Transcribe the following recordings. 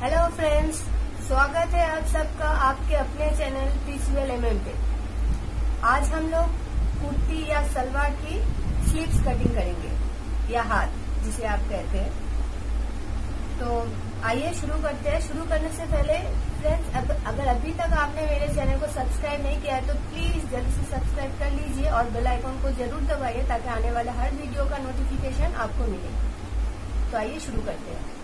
Hello friends, स्वागत है आप सबका आपके अपने चैनल टीसीएल एमएम पे। आज हम लोग कुर्ती या सलवार की स्लीव्स कटिंग करेंगे या हाथ जिसे आप कहते हैं। तो आइए शुरू करते हैं। शुरू करने से पहले फ्रेंड्स, अगर अभी तक आपने मेरे चैनल को सब्सक्राइब नहीं किया है तो प्लीज जल्दी से सब्सक्राइब कर लीजिए और बेल आइकन को जरूर दबाइए ताकि आने वाले हर वीडियो का नोटिफिकेशन आपको मिले। तो आइए शुरू करते हैं।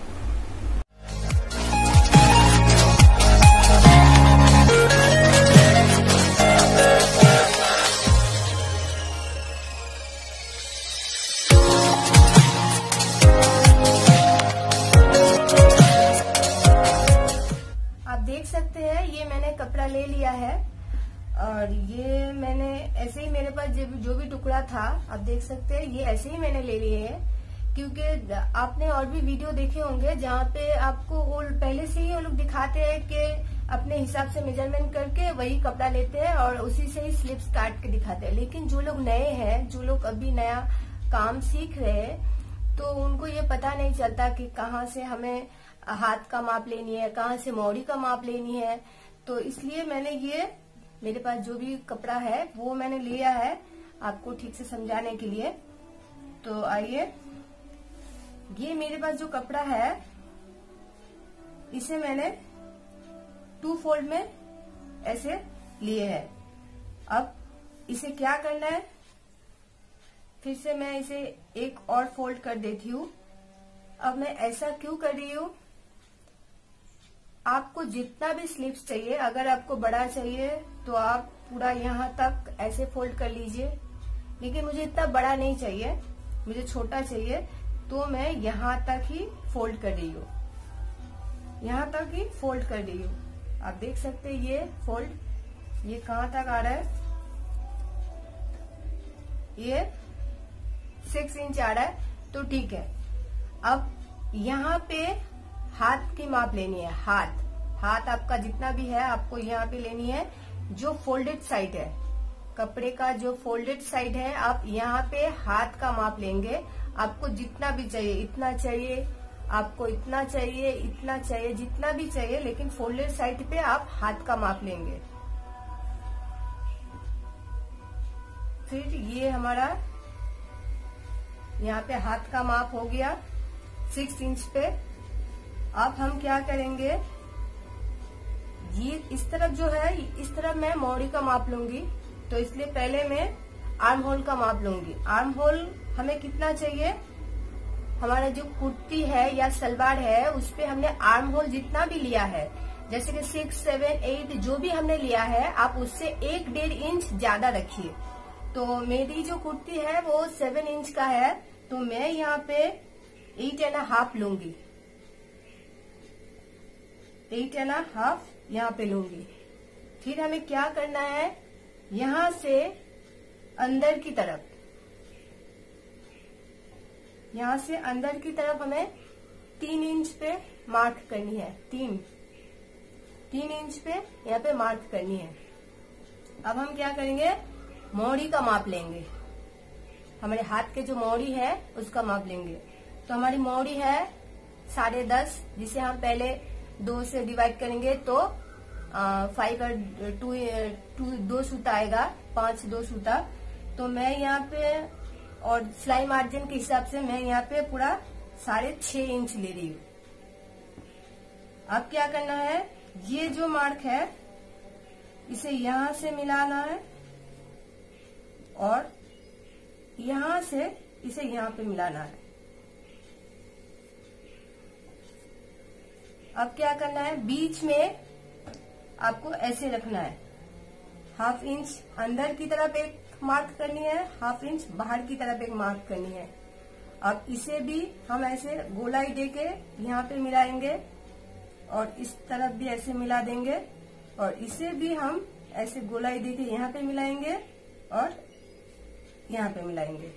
देख सकते हैं ये मैंने कपड़ा ले लिया है और ये मैंने ऐसे ही मेरे पास जो भी टुकड़ा था आप देख सकते हैं ये ऐसे ही मैंने ले लिए है, क्योंकि आपने और भी वीडियो देखे होंगे जहाँ पे आपको वो पहले से ही वो लोग दिखाते हैं कि अपने हिसाब से मेजरमेंट करके वही कपड़ा लेते हैं और उसी से ही स्लिप्स काट के दिखाते हैं। लेकिन जो लोग नए हैं, जो लोग अभी नया काम सीख रहे हैं, तो उनको ये पता नहीं चलता कि कहाँ से हमें हाथ का माप लेनी है, कहाँ से मौड़ी का माप लेनी है। तो इसलिए मैंने ये मेरे पास जो भी कपड़ा है वो मैंने लिया है आपको ठीक से समझाने के लिए। तो आइए, ये मेरे पास जो कपड़ा है इसे मैंने 2 फोल्ड में ऐसे लिए है। अब इसे क्या करना है, फिर से मैं इसे एक और फोल्ड कर देती हूँ। अब मैं ऐसा क्यों कर रही हूँ, आपको जितना भी स्लीव्स चाहिए, अगर आपको बड़ा चाहिए तो आप पूरा यहाँ तक ऐसे फोल्ड कर लीजिए, लेकिन मुझे इतना बड़ा नहीं चाहिए, मुझे छोटा चाहिए, तो मैं यहाँ तक ही फोल्ड कर रही हूँ, यहाँ तक ही फोल्ड कर रही हूँ। आप देख सकते हैं ये फोल्ड, ये कहाँ तक आ रहा है, ये 6 इंच आ रहा है, तो ठीक है। अब यहाँ पे हाथ की माप लेनी है। हाथ आपका जितना भी है आपको यहाँ पे लेनी है। जो फोल्डेड साइड है कपड़े का, जो फोल्डेड साइड है, आप यहाँ पे हाथ का माप लेंगे। आपको जितना भी चाहिए, इतना चाहिए, आपको इतना चाहिए, इतना चाहिए, जितना भी चाहिए, लेकिन फोल्डेड साइड पे आप हाथ का माप लेंगे। फिर ये हमारा यहाँ पे हाथ का माप हो गया 6 इंच पे। अब हम क्या करेंगे, ये इस तरफ जो है, इस तरफ मैं मौड़ी का माप लूंगी, तो इसलिए पहले मैं आर्म होल का माप लूंगी। आर्म होल हमें कितना चाहिए, हमारा जो कुर्ती है या सलवार है उस पे हमने आर्म होल जितना भी लिया है, जैसे कि 6, 7, 8 जो भी हमने लिया है, आप उससे 1-1.5 इंच ज्यादा रखिए। तो मेरी जो कुर्ती है वो 7 इंच का है, तो मैं यहाँ पे 8.5 लूंगी, 8.5 यहाँ पे लूंगी। फिर हमें क्या करना है, यहाँ से अंदर की तरफ, यहाँ से अंदर की तरफ हमें 3 इंच पे मार्क करनी है। 3 इंच पे यहाँ पे मार्क करनी है। अब हम क्या करेंगे, मौड़ी का माप लेंगे। हमारे हाथ के जो मौड़ी है उसका माप लेंगे। तो हमारी मौड़ी है 10.5, जिसे हम पहले 2 से डिवाइड करेंगे तो 5 और 2 सूता आएगा, 5 2 सूता। तो मैं यहाँ पे और सिलाई मार्जिन के हिसाब से मैं यहाँ पे पूरा 6.5 इंच ले रही हूँ। अब क्या करना है, ये जो मार्क है इसे यहाँ से मिलाना है और यहाँ से इसे यहाँ पे मिलाना है। अब क्या करना है, बीच में आपको ऐसे रखना है। 1/2 इंच अंदर की तरफ एक मार्क करनी है, 1/2 इंच बाहर की तरफ एक मार्क करनी है। अब इसे भी हम ऐसे गोलाई देके यहाँ पे मिलाएंगे और इस तरफ भी ऐसे मिला देंगे और इसे भी हम ऐसे गोलाई देके यहाँ पे मिलाएंगे और यहाँ पे मिलाएंगे।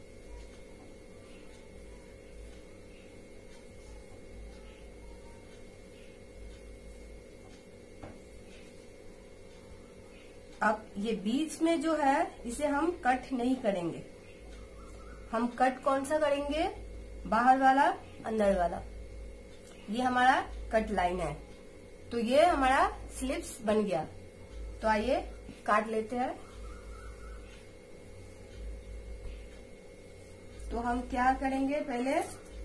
अब ये बीच में जो है इसे हम कट नहीं करेंगे। हम कट कौन सा करेंगे, बाहर वाला, अंदर वाला। ये हमारा कट लाइन है। तो ये हमारा स्लिप्स बन गया। तो आइए काट लेते हैं। तो हम क्या करेंगे, पहले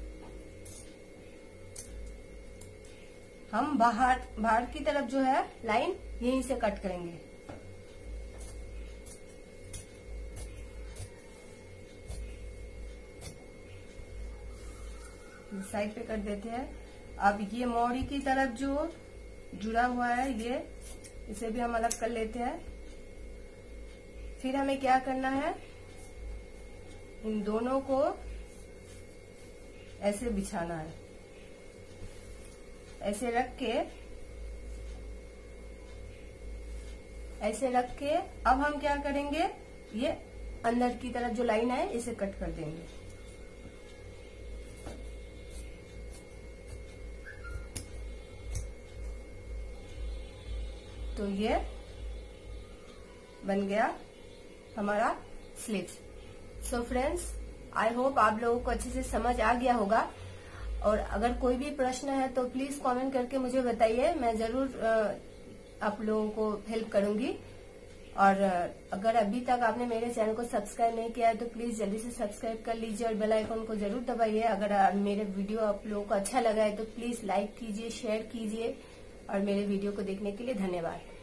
हम बाहर की तरफ जो है लाइन यहीं से कट करेंगे। साइड पे कर देते हैं। अब ये मोड़ी की तरफ जो जुड़ा हुआ है ये, इसे भी हम अलग कर लेते हैं। फिर हमें क्या करना है, इन दोनों को ऐसे बिछाना है, ऐसे रख के अब हम क्या करेंगे, ये अंदर की तरफ जो लाइन है इसे कट कर देंगे। तो ये बन गया हमारा slips. So friends, I hope आप लोगों को अच्छे से समझ आ गया होगा। और अगर कोई भी प्रश्न है तो प्लीज कमेंट करके मुझे बताइए, मैं जरूर आप लोगों को हेल्प करूंगी। और अगर अभी तक आपने मेरे चैनल को सब्सक्राइब नहीं किया है तो प्लीज जल्दी से सब्सक्राइब कर लीजिए और बेल आइकन को जरूर दबाइए। अगर मेरे वीडियो आप लोगों को अच्छा लगा है तो प्लीज लाइक कीजिए, शेयर कीजिए। और मेरे वीडियो को देखने के लिए धन्यवाद।